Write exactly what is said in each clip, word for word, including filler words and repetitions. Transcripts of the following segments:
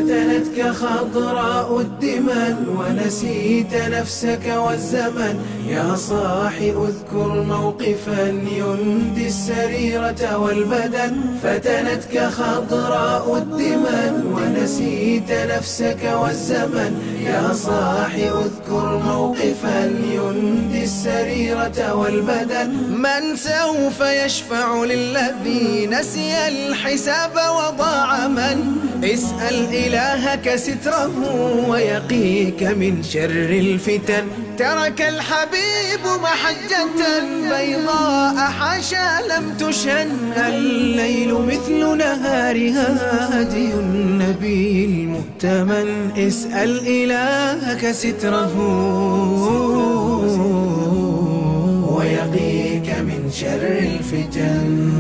فتنتك خضراء الدمن ونسيت نفسك والزمن. يا صاح اذكر موقفا يندي السريرة والبدن. فتنتك خضراء الدمن ونسيت نفسك والزمن. يا صاح اذكر موقفا يندي السريرة والبدن. من سوف يشفع للذي نسي الحساب وضاع؟ من اسأل إلهك ستره ويقيك من شر الفتن. ترك الحبيب محجة بيضاء حاشا لم تشن. الليل مثل نهارها هدي النبي المؤتمن. اسأل إلهك ستره ويقيك من شر الفتن.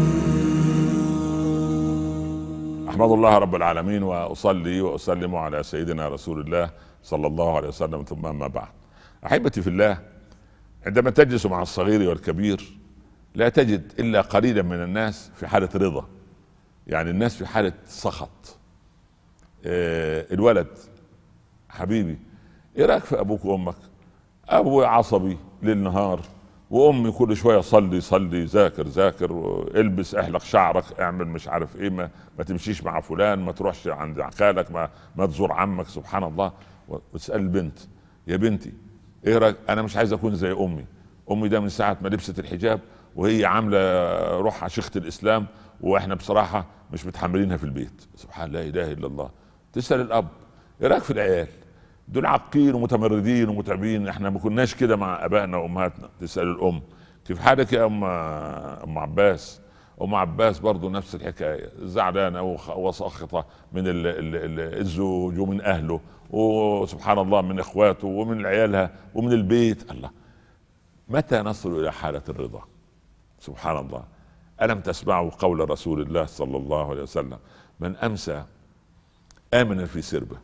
أحمد الله رب العالمين وأصلي وأسلم على سيدنا رسول الله صلى الله عليه وسلم، ثم أما بعد. أحبتي في الله، عندما تجلس مع الصغير والكبير لا تجد إلا قليلا من الناس في حالة رضا، يعني الناس في حالة سخط. آه الولد حبيبي، ايه رايك في ابوك وامك؟ ابوي عصبي ليل نهار، وامي كل شويه صلي صلي، ذاكر ذاكر، البس، احلق شعرك، اعمل مش عارف ايه، ما, ما تمشيش مع فلان، ما تروحش عند خالك، ما, ما تزور عمك. سبحان الله. وتسال البنت، يا بنتي ايه رايك؟ انا مش عايز اكون زي امي. امي ده من ساعه ما لبست الحجاب وهي عامله روحها شيخه الاسلام، واحنا بصراحه مش متحملينها في البيت. سبحان الله، لا اله الا الله. تسال الاب، ايه رايك في العيال؟ دول عاقين ومتمردين ومتعبين، احنا ما كناش كده مع ابائنا وامهاتنا. تسال الام، كيف حالك يا ام ام عباس؟ ام عباس برضو نفس الحكايه، زعلانه وساخطه من ال ال ال الزوج ومن اهله، وسبحان الله من اخواته ومن عيالها ومن البيت. الله، متى نصل الى حاله الرضا؟ سبحان الله. الم تسمعوا قول رسول الله صلى الله عليه وسلم: من امسى امنا في سربه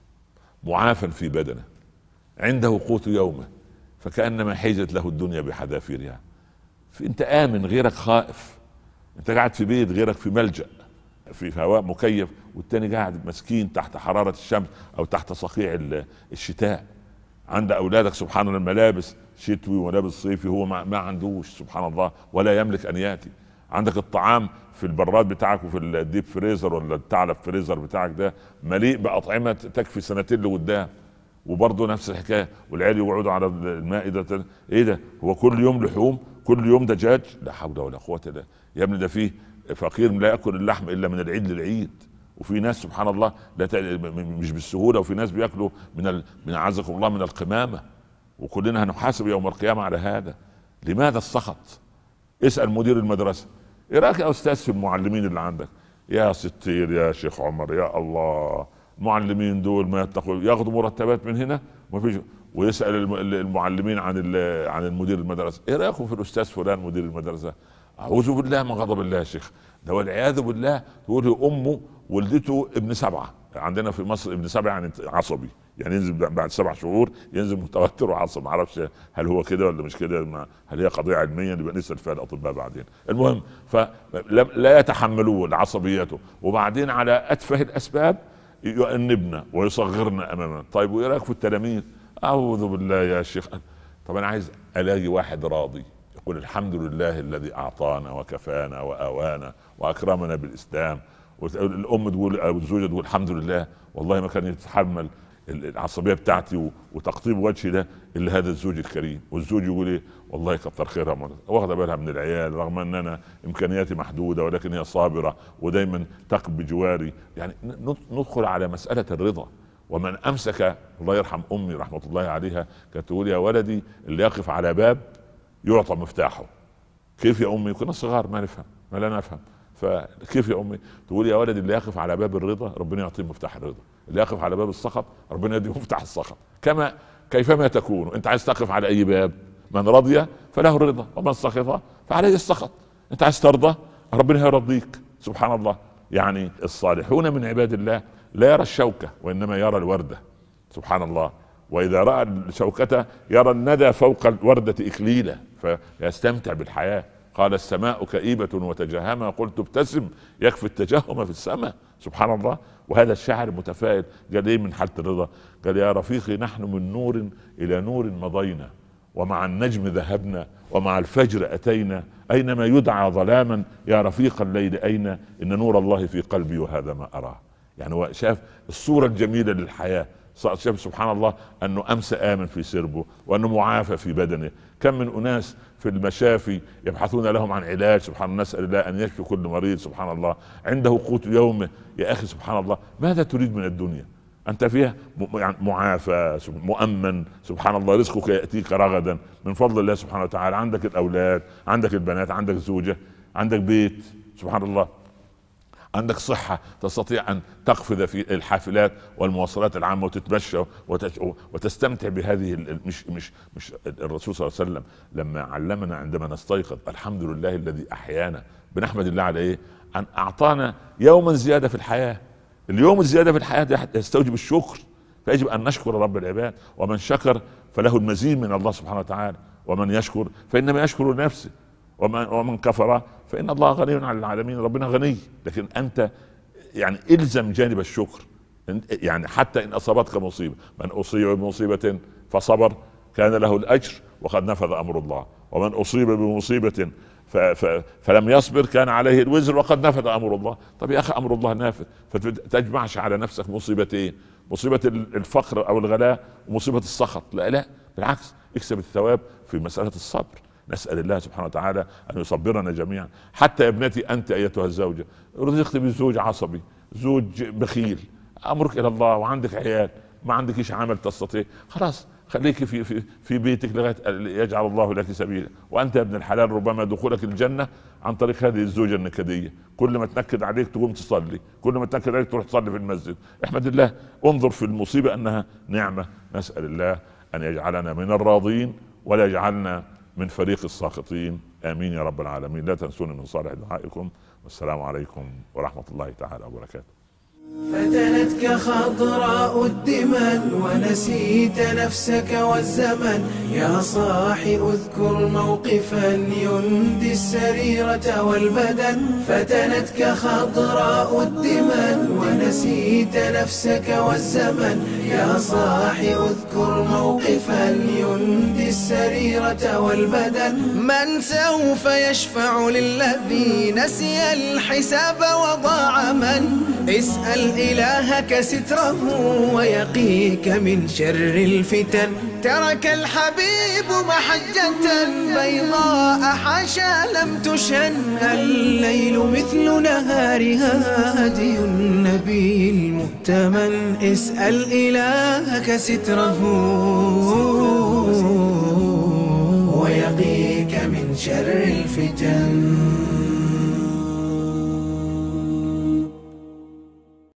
معافا في بدنه عنده قوت يومه فكأنما حيزت له الدنيا بحذافيرها. انت امن، غيرك خائف. انت قاعد في بيت، غيرك في ملجأ في هواء مكيف، والتاني قاعد مسكين تحت حرارة الشمس او تحت صقيع الشتاء. عند اولادك سبحان الله الملابس شتوي وملابس صيفي، هو ما عندوش سبحان الله ولا يملك ان ياتي. عندك الطعام في البراد بتاعك وفي الديب فريزر ولا الثعلب فريزر بتاعك ده مليء بأطعمة تكفي سنتين لقدام، وبرضه نفس الحكايه. والعيال يقعدوا على المائده، ايه ده؟ هو كل يوم لحوم، كل يوم دجاج؟ لا حول ولا قوه الا بالله يا ابني. ده فيه فقير لا ياكل اللحم الا من العيد للعيد، وفي ناس سبحان الله لا ت... مش بالسهوله، وفي ناس بياكلوا من ال... من اعزكم الله من القمامه، وكلنا هنحاسب يوم القيامه على هذا. لماذا السخط؟ اسال مدير المدرسه، ايه رايك يا استاذ في المعلمين اللي عندك؟ يا ستير يا شيخ عمر، يا الله، المعلمين دول ما يتقوا، ياخذوا مرتبات من هنا ما فيش. ويسال المعلمين عن عن المدير المدرسه، ايه رايكم في الاستاذ فلان مدير المدرسه؟ اعوذ بالله من غضب الله يا شيخ، ده والعياذ بالله. تقول امه ولدته ابن سبعه، عندنا في مصر ابن سبعه يعني عصبي، يعني ينزل بعد سبع شهور ينزل متوتر وعصبي. ما اعرفش هل هو كده ولا مش كده، هل هي قضيه علميه نبقى نسال فيها الاطباء بعدين. المهم، فلا يتحملون عصبيته، وبعدين على اتفه الاسباب يؤنبنا ويصغرنا امامنا. طيب وايه رايك في التلاميذ؟ اعوذ بالله يا شيخ. طب انا عايز الاقي واحد راضي يقول الحمد لله الذي اعطانا وكفانا واوانا واكرمنا بالاسلام. والام تقول او الزوجه تقول الحمد لله والله ما كان يتحمل العصبيه بتاعتي وتقطيب وجهي ده الا هذا الزوج الكريم. والزوج يقول ايه؟ والله كتر خيرها، واخده بالها من العيال رغم ان انا امكانياتي محدوده، ولكن هي صابره ودايما تقف بجواري. يعني ندخل على مساله الرضا. ومن امسك، الله يرحم امي رحمه الله عليها كانت تقول يا ولدي اللي يقف على باب يعطى مفتاحه. كيف يا امي؟ كنا صغار ما نفهم، ما لا نفهم. فكيف يا امي؟ تقول يا ولدي اللي يقف على باب الرضا ربنا يعطيه مفتاح الرضا، اللي يقف على باب السخط ربنا يديه مفتاح السخط. كما كيفما تكون، انت عايز تقف على اي باب، من رضي فله الرضا ومن سخط فعليه السخط. انت عايز ترضى ربنا يرضيك. سبحان الله. يعني الصالحون من عباد الله لا يرى الشوكة وانما يرى الوردة. سبحان الله. واذا راى الشوكة يرى الندى فوق الوردة اكليلا، فيستمتع بالحياة. قال السماء كئيبة وتجهما قلت ابتسم يكفي التجهم في السماء. سبحان الله. وهذا الشاعر متفائل قال ايه من حالة الرضا؟ قال يا رفيقي نحن من نور الى نور مضينا ومع النجم ذهبنا ومع الفجر اتينا اينما يدعى ظلاما يا رفيق الليل اين ان نور الله في قلبي وهذا ما اراه. يعني هو شاف الصورة الجميلة للحياة، شاف سبحان الله انه امس امن في سربه وانه معافى في بدنه. كم من اناس في المشافي يبحثون لهم عن علاج، سبحان الله، نسأل الله ان يشفي كل مريض، سبحان الله، عنده قوت يومه. يا اخي سبحان الله، ماذا تريد من الدنيا؟ انت فيها معافى مؤمن، سبحان الله، رزقك ياتيك رغدا من فضل الله سبحانه وتعالى، عندك الاولاد، عندك البنات، عندك زوجة، عندك بيت، سبحان الله، عندك صحة تستطيع أن تقفز في الحافلات والمواصلات العامة وتتمشى وتستمتع بهذه. مش مش مش الرسول صلى الله عليه وسلم لما علمنا عندما نستيقظ الحمد لله الذي أحيانا، بنحمد الله على إيه؟ أن أعطانا يوما زيادة في الحياة. اليوم الزيادة في الحياة يستوجب الشكر، فيجب أن نشكر رب العباد. ومن شكر فله المزيد من الله سبحانه وتعالى، ومن يشكر فإنما يشكر نفسه، ومن, ومن كفر فإن الله غني عن العالمين. ربنا غني، لكن أنت يعني إلزم جانب الشكر. يعني حتى إن أصابتك مصيبة، من أصيب بمصيبة فصبر كان له الأجر وقد نفذ أمر الله، ومن أصيب بمصيبة ف ف فلم يصبر كان عليه الوزر وقد نفذ أمر الله. طب يا أخي أمر الله نافذ، فتجمعش على نفسك مصيبتين، مصيبة الفقر أو الغلاء ومصيبة السخط. لا لا، بالعكس، اكسب الثواب في مسألة الصبر. نسأل الله سبحانه وتعالى أن يصبرنا جميعا. حتى يا ابنتي أنت أيتها الزوجة، رزقت بزوج عصبي، زوج بخيل، أمرك إلى الله، وعندك عيال، ما عندكش عمل تستطيع، خلاص خليك في في في بيتك لغاية يجعل الله لك سبيلا. وأنت يا ابن الحلال ربما دخولك الجنة عن طريق هذه الزوجة النكدية. كل ما تنكد عليك تقوم تصلي، كل ما تنكد عليك تروح تصلي في المسجد. احمد الله، انظر في المصيبة أنها نعمة. نسأل الله أن يجعلنا من الراضين ولا يجعلنا من فريق الساخطين، آمين يا رب العالمين. لا تنسوني من صالح دعائكم، والسلام عليكم ورحمة الله تعالى وبركاته. فتنتك خضراء الدمن ونسيت نفسك والزمن، يا صاح اذكر موقفا يندي السريرة والبدن. فتنتك خضراء الدمن ونسيت نفسك والزمن، يا صاح اذكر موقفا يندي السريرة والبدن. من سوف يشفع للذي نسي الحساب وضاع؟ من اسأل إلهك ستره ويقيك من شر الفتن. ترك الحبيب محجة بيضاء حاشا لم تشن، الليل مثل نهارها هدي النبي المؤتمن. اسأل إلهك ستره ويقيك من شر الفتن.